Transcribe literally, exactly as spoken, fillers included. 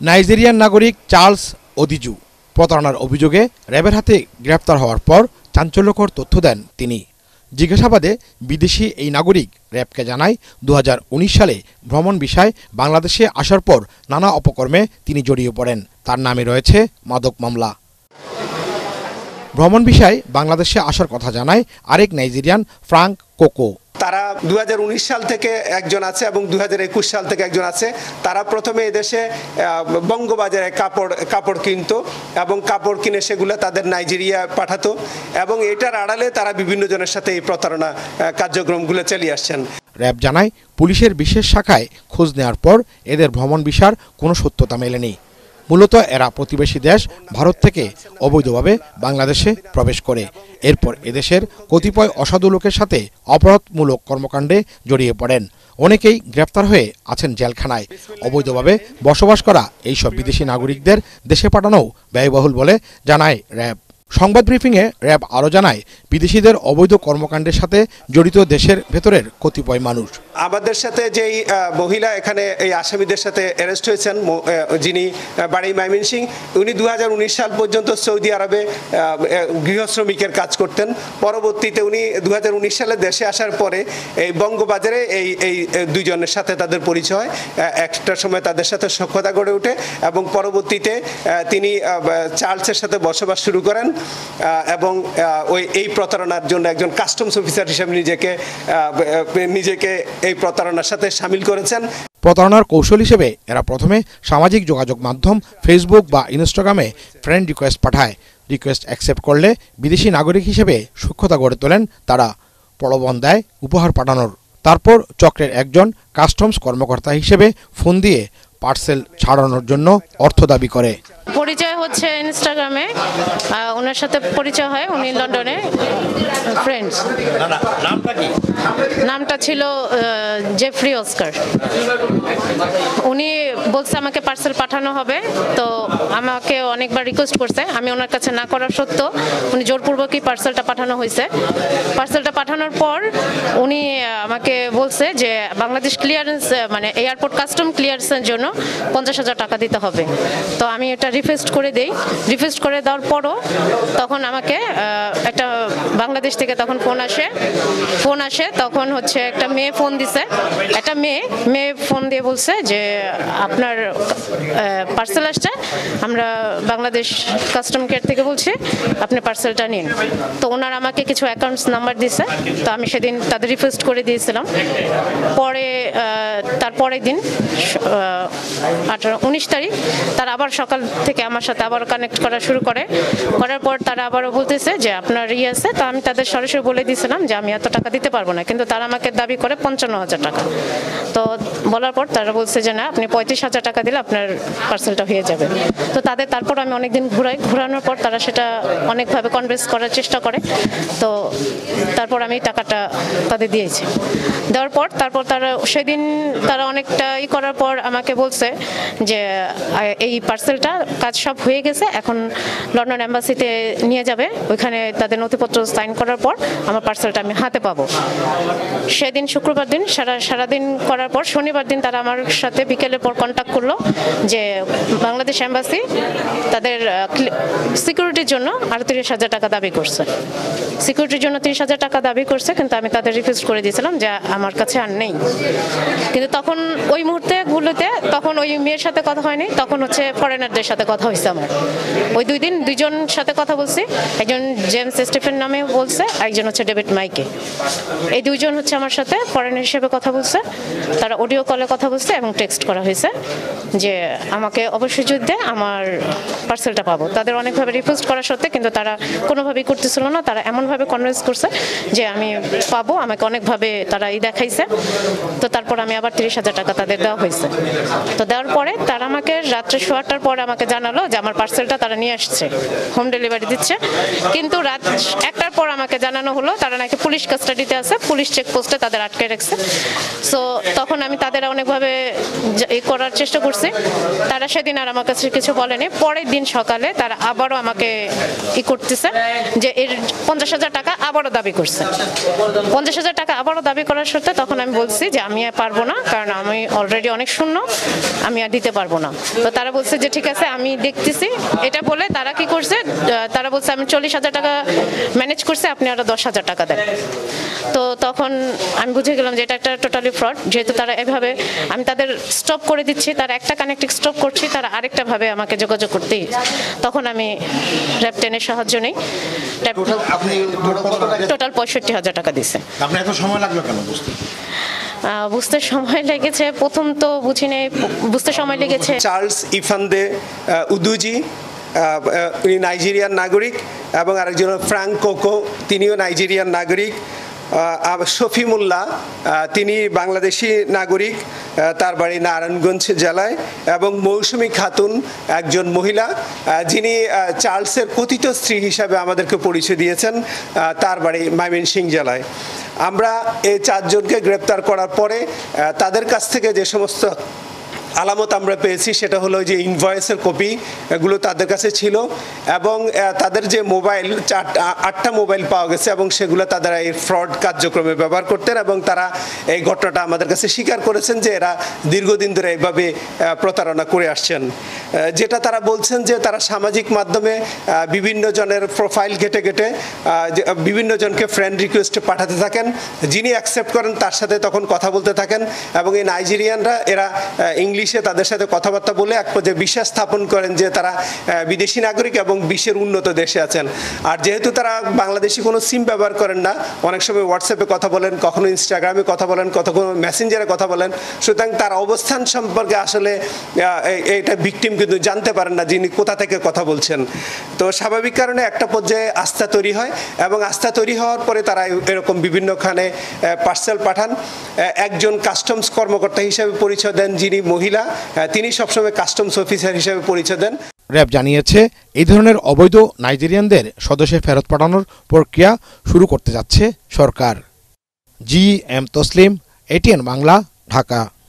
Nigerian নাগরিক Charles ওদিজু প্রতারণার অভিযোগে র্যাবের হাতে গ্রেপ্তার হওয়ার পর চাঞ্চল্যকর তথ্য দেন তিনি। জিজ্ঞাসাবাদে বিদেশি এই নাগরিক র্যাবকে জানায় দু হাজার উনিশ সালে ভ্রমণ বিষয়ে বাংলাদেশে আসার পর নানা অপকর্মে তিনি জড়িয়ে পড়েন। তার নামে রয়েছে মাদক মামলা। ভ্রমণ বিষয়ে বাংলাদেশে আসার কথা জানায় আরেক নাইজেরিয়ান ফ্রাঙ্ক কোকো। তারা দু হাজার উনিশ সাল থেকে একজন আছে এবং দু হাজার একুশ সাল থেকে একজন আছে। তারা প্রথমে এদেশে বঙ্গবাজারে কাপড় কাপড় কিনতো এবং কাপড় কিনে সেগুলো তাদের নাইজেরিয়া পাঠাতো এবং এটার আড়ালে তারা বিভিন্ন জনের সাথে এই প্রতারণা কার্যক্রমগুলো চালিয়ে আসছেন। র্যাব জানায় পুলিশের বিশেষ শাখায় খোঁজ নেওয়ার পর এদের ভ্রমণ ভিসার কোনো সত্যতা মেলেনি। মূলত এরা প্রতিবেশী দেশ ভারত থেকে অবৈধভাবে বাংলাদেশে প্রবেশ করে এরপর এদেশের কতিপয় অসাধু লোকের সাথে অপরাধমূলক কর্মকাণ্ডে জড়িয়ে পড়েন। অনেকেই গ্রেপ্তার হয়ে আছেন জেলখানায়। অবৈধভাবে বসবাস করা এইসব বিদেশি নাগরিকদের দেশে পাঠানোও ব্যয়বহুল বলে জানায় র্যাব। সংবাদ ব্রিফিংয়ে র্যাব আরও জানায় বিদেশিদের অবৈধ কর্মকাণ্ডের সাথে জড়িত দেশের ভেতরের কতিপয় মানুষ। আমাদের সাথে যেই মহিলা এখানে এই আসামিদের সাথে অ্যারেস্ট হয়েছেন, যিনি বাড়ি ময়মনসিং, উনি দু হাজার উনিশ সাল পর্যন্ত সৌদি আরবে গৃহশ্রমিকের কাজ করতেন। পরবর্তীতে উনি দু হাজার উনিশ সালে দেশে আসার পরে এই বঙ্গবাজারে এই এই দুইজনের সাথে তাদের পরিচয়, একটা সময় তাদের সাথে সখ্যতা গড়ে ওঠে এবং পরবর্তীতে তিনি চার্লসের সাথে বসবাস শুরু করেন এবং ওই এই প্রতারণার জন্য একজন কাস্টমস অফিসার হিসেবে নিজেকে নিজেকে এই প্রতারণার সাথে শামিল করেছেন। প্রতারণার কৌশল হিসেবে এরা প্রথমে সামাজিক যোগাযোগ মাধ্যম ফেসবুক বা ইনস্টাগ্রামে ফ্রেন্ড রিকোয়েস্ট পাঠায়। রিকোয়েস্ট অ্যাকসেপ্ট করলে বিদেশি নাগরিক হিসেবে সূক্ষ্মতা গড়ে তোলেন তারা। প্রলোভন দেয় উপহার পাঠানোর। তারপর চক্রের একজন কাস্টমস কর্মকর্তা হিসেবে ফোন দিয়ে পার্সেল ছাড়ানোর জন্য অর্থ দাবি করে। পরিচয় হচ্ছে ইনস্টাগ্রামে, ওনার সাথে পরিচয় হয়, উনি লন্ডনে ফ্রেন্ডস। নামটা কি? নামটা ছিল জেফ্রি অস্কার। উনি বলছে আমাকে পার্সেল পাঠানো হবে, তো আমাকে অনেকবার রিকোয়েস্ট করছে। আমি ওনার কাছে না করার সত্ত্বেও উনি জোরপূর্বকই পার্সেলটা পাঠানো হয়েছে। পার্সেলটা পাঠানোর পর উনি আমাকে বলছে যে বাংলাদেশ ক্লিয়ারেন্স মানে এয়ারপোর্ট কাস্টম ক্লিয়ারেন্সের জন্য পঞ্চাশ হাজার টাকা দিতে হবে। তো আমি এটা রিকোয়েস্ট করে দেই। রিকোয়েস্ট করে দেওয়ার পরও তখন আমাকে একটা বাংলাদেশ থেকে তখন ফোন আসে ফোন আসে তখন হচ্ছে একটা মেয়ে ফোন দিছে। একটা মেয়ে মেয়ে ফোন দিয়ে বলছে যে আপনার পার্সেল আসছে, আমরা বাংলাদেশ কাস্টম কেয়ার থেকে বলছি, আপনি পার্সেলটা নিন। তো ওনার আমাকে কিছু অ্যাকাউন্টস নাম্বার দিছে, তো আমি সেদিন তাদের রিকোয়েস্ট করে দিয়েছিলাম। পরে তার পরের দিন আঠারো উনিশ তারিখ তারা আবার সকাল থেকে আমার সাথে আবার কানেক্ট করা শুরু করে। করার পর তারা আবারও বলতেছে যে আপনার ইয়ে আছে। তো আমি তাদের সরাসরি বলে দিয়েছিলাম যে আমি এত টাকা দিতে পারবো না, কিন্তু তারা আমাকে দাবি করে পঞ্চান্ন হাজার টাকা। তো বলার পর তারা বলছে যে না, আপনি পঁয়ত্রিশ হাজার টাকা দিলে আপনার পার্সেলটা হয়ে যাবে। তো তাদের তারপর আমি অনেকদিন ঘুরাই, ঘুরানোর পর তারা সেটা অনেকভাবে কনভিন্স করার চেষ্টা করে। তো তারপর আমি টাকাটা তাদের দিয়েছি। দেওয়ার পর তারপর তারা সেদিন তারা অনেকটা ই করার পর আমাকে বলছে যে এই পার্সেলটা কাজ সব হয়ে গেছে, এখন লন্ডন এম্বাসিতে নিয়ে যাবে, ওইখানে তাদের নথিপত্র সাইন করার পর আমার পার্সেলটা আমি হাতে পাবো। সেদিন শুক্রবার দিন সারা সারাদিন করার পর শনিবার দিন তারা আমার সাথে বিকেলের পর কন্ট্যাক্ট করলো যে বাংলাদেশ এম্বাসি তাদের সিকিউরিটির জন্য আরো তিরিশ হাজার টাকা দাবি করছে। সিকিউরিটির জন্য তিরিশ হাজার টাকা দাবি করছে, কিন্তু আমি তাদের রিকোয়েস্ট করে দিয়েছিলাম যে আমার কাছে আর নেই। কিন্তু তখন ওই মুহূর্তে গুলোতে তখন ওই মেয়ের সাথে কথা হয়নি, তখন হচ্ছে ফরেনারদের সাথে কথা হয়েছে আমার। ওই দুই দিন দুইজন সাথে কথা বলছি, একজন জেমস স্টিফেন নামে বলছে, একজন হচ্ছে ডেভিড মাইকে। এই দুইজন হচ্ছে আমার সাথে ফরেনার হিসেবে কথা বলছে। তারা অডিও কলে কথা বলছে এবং টেক্সট করা হয়েছে যে আমাকে অবশ্যই যুদ্ধে আমার পার্সেলটা পাবো। তাদের অনেকভাবে রিকোয়েস্ট করা সত্ত্বে কিন্তু তারা কোনোভাবেই করতেছিল না। তারা এমনভাবে কনভিন্স করছে যে আমি পাবো, আমাকে অনেকভাবে তারা ই দেখাইছে। তো তারপর আমি আবার তিরিশ হাজার টাকা তাদের দেওয়া হয়েছে। তো দেওয়ার পরে তারা আমাকে রাত্রে শোয়াটার পরে আমাকে জানালো যে আমার পার্সেলটা তারা নিয়ে আসছে, হোম ডেলিভারি দিচ্ছে। কিন্তু রাত একটার পর আমাকে জানানো হলো তারা নাকি পুলিশ কাস্টাডিতে আছে, পুলিশ চেকপোস্টে তাদের আটকে রাখছে। সো তখন আমি তাদের অনেকভাবে ই করার চেষ্টা করছি। তারা সেদিন আর আমার কাছে কিছু বলেনি। পরের দিন সকালে তারা আবারও আমাকে ই করতেছে যে এর পঞ্চাশ হাজার টাকা আবারও দাবি করছে। পঞ্চাশ হাজার টাকা আবারও দাবি করার সত্ত্বে তখন আমি বলছি যে আমি পারবো না, কারণ আমি অলরেডি অনেক শূন্য, আমি আর দিতে পারবো না। তো তারা বলছে যে ঠিক আছে আমি দেখতেছি, এটা বলে তারা কি করছে, তারা বলছে আমি চল্লিশ হাজার টাকা ম্যানেজ করছে, আপনি আরো দশ হাজার টাকা দেন। তো তখন আমি বুঝে গেলাম যে এটা একটা টোটালি ফ্রড, যেহেতু তারা এভাবে, আমি তাদের স্টপ করে দিচ্ছি, তারা একটা কানেক্টিং স্টপ করছি, তারা আরেকটা ভাবে আমাকে যোগাযোগ করতেই, তখন আমি র্যাব টেনের সাহায্য নেই। টোটাল পঁয়ষট্টি হাজার টাকা দিছে। আপনার এত সময় লাগলো কেন বুঝতে? বুঝতে সময় লেগেছে, প্রথম তো বুঝি নেই, বুঝতে সময় লেগেছে। চার্লস ইফান্দে উদুজি, উনি নাইজেরিয়ান নাগরিক, এবং আরেকজন ফ্রাঙ্ক কোকো, তিনিও নাইজেরিয়ান নাগরিক। শফিমুল্লাহ, তিনি বাংলাদেশি নাগরিক, তার বাড়ি নারায়ণগঞ্জ জেলায়, এবং মৌসুমী খাতুন একজন মহিলা, যিনি চার্লসের কথিত স্ত্রী হিসাবে আমাদেরকে পরিচয় দিয়েছেন, তার বাড়ি ময়মনসিংহ জেলায়। আমরা এই চারজনকে গ্রেপ্তার করার পরে তাদের কাছ থেকে যে সমস্ত আলামত আমরা পেয়েছি সেটা হলো যে ইনভয়েসের কপি, এগুলো তাদের কাছে ছিল, এবং তাদের যে মোবাইল, চার আটটা মোবাইল পাওয়া গেছে, এবং সেগুলো তারা এই ফ্রড কার্যক্রমে ব্যবহার করতেন, এবং তারা এই ঘটনাটা আমাদের কাছে স্বীকার করেছেন যে এরা দীর্ঘদিন ধরে এইভাবে প্রতারণা করে আসছেন। যেটা তারা বলছেন যে তারা সামাজিক মাধ্যমে বিভিন্ন জনের প্রোফাইল ঘেটে ঘেটে বিভিন্ন জনকে ফ্রেন্ড রিকোয়েস্টে পাঠাতে থাকেন, যিনি অ্যাকসেপ্ট করেন তার সাথে তখন কথা বলতে থাকেন, এবং এই নাইজেরিয়ানরা এরা ইংলিশ তাদের সাথে কথাবার্তা বলে এক পর্যায়ে বিশ্বাস স্থাপন করেন যে তারা বিদেশি নাগরিক এবং বিশ্বের উন্নত দেশে আছেন। আর যেহেতু তারা বাংলাদেশি কোনো সিম ব্যবহার করেন না, অনেক সময় হোয়াটসঅ্যাপে কথা বলেন, কখনো ইনস্টাগ্রামে কথা বলেন, কখনো মেসেঞ্জারে কথা বলেন, সুতরাং তার অবস্থান সম্পর্কে আসলে এটা ভিকটিম কিন্তু জানতে পারেন না যিনি কোথা থেকে কথা বলছেন। তো স্বাভাবিক কারণে একটা পর্যায়ে আস্থা তৈরি হয়, এবং আস্থা তৈরি হওয়ার পরে তারা এরকম বিভিন্নখানে পার্সেল পাঠান। একজন কাস্টমস কর্মকর্তা হিসেবে পরিচয় দেন যিনি মহিলা, তিনি সবসময় কাস্টমস অফিসার হিসেবে পরিচয় দেন। র্যাব জানিয়েছে এই ধরনের অবৈধ নাইজেরিয়ানদের স্বদেশে ফেরত পাঠানোর প্রক্রিয়া শুরু করতে যাচ্ছে সরকার। G M Taslim, ATN Bangla, Dhaka.